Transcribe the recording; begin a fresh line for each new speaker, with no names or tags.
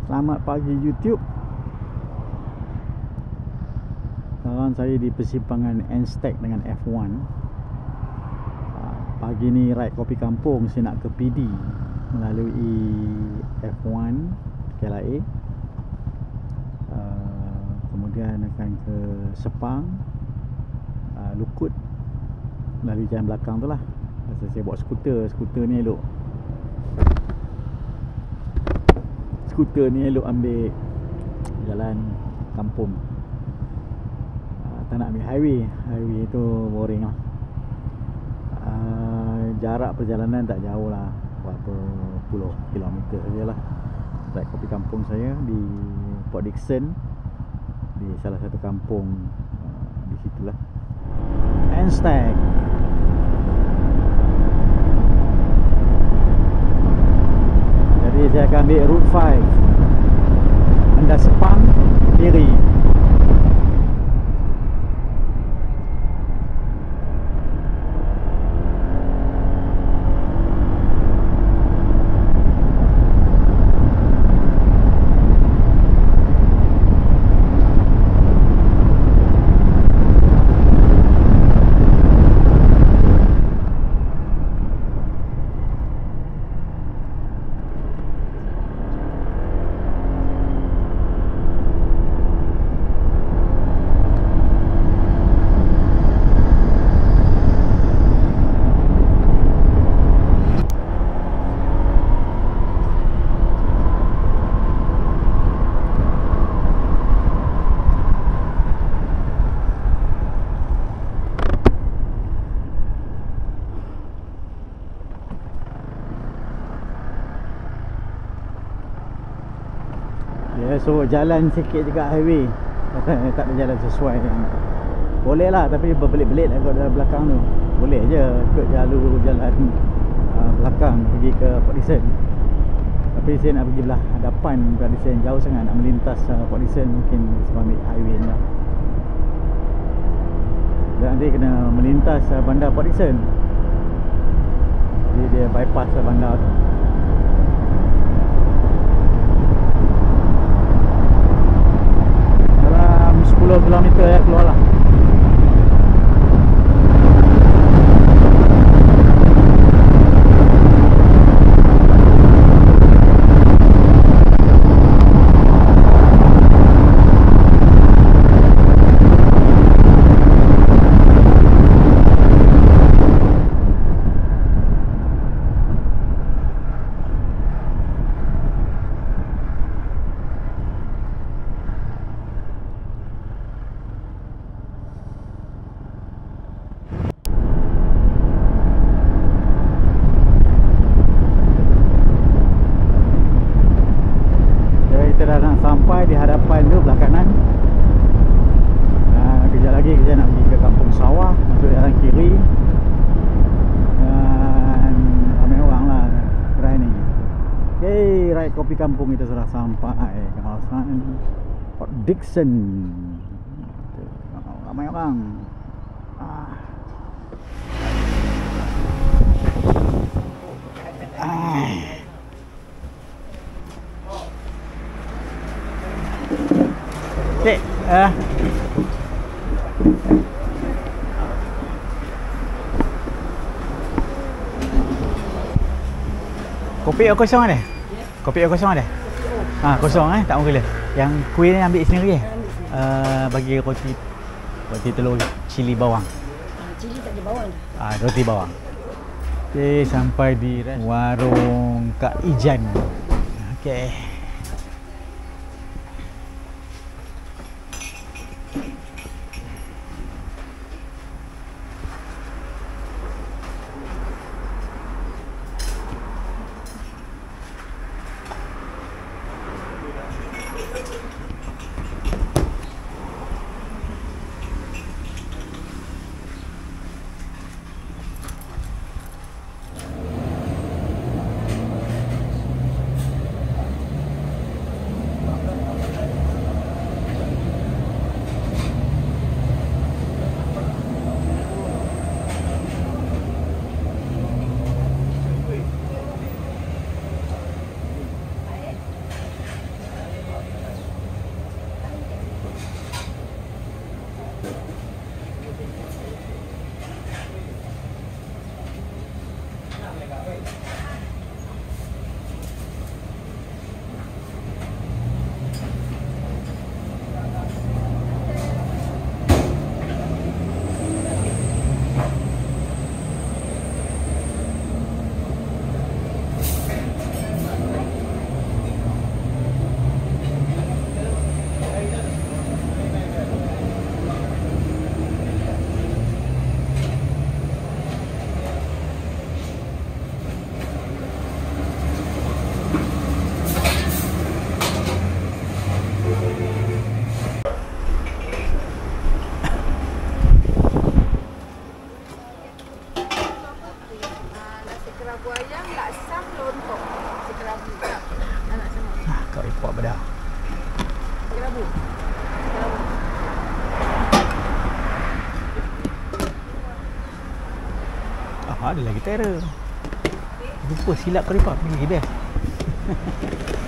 Selamat pagi YouTube. Sekarang saya di persimpangan N-Stack dengan F1. Pagi ni ride kopi kampung. Saya nak ke PD melalui F1 KLIA, kemudian akan ke Sepang, Lukut melalui jalan belakang tu lah. Pasal saya bawa skuter ni elok. Skuter ni elok ambil jalan kampung. Tak nak ambil highway tu boring lah. Jarak perjalanan tak jauh lah, berapa puluh kilometer saja lah. Ride kopi kampung saya di Port Dickson, di salah satu kampung di situlah, N-Stack. Jadi saya akan ambil Route 5, anda Sepang kiri. So jalan sikit juga highway. Tak ada jalan sesuai yang boleh lah, tapi berbelit-belit lah kalau dalam belakang tu. Boleh je ikut jalur jalan belakang pergi ke Port Dickson. Tapi saya nak pergi belah hadapan Port Dickson, jauh sangat nak melintas Port Dickson. Mungkin sebab ambil highway ni lah. Dan nanti kena melintas bandar Port Dickson. Jadi dia bypass bandar tu. Dalam 10 km ya keluar lah. Sampai di hadapan tu belah kanan. Kejap lagi kita nak pergi ke kampung sawah, masuk jalan kiri. Dan ramai orang lah kedai ni. Okay, ride kopi kampung kita sudah sampai kawasan Port Dickson. Ramai orang. Okay, kopi kosong ada? Kopi kosong ada? Kosong tak mau gula. Yang kuih ni ambil sendiri bagi roti telur cili bawang.
Cili tak ada bawang.
Roti bawang. Okay, sampai di warung Kak Ijan. Okay. dah. Ada lagi terror. Lupa silap kau lepak pergi best.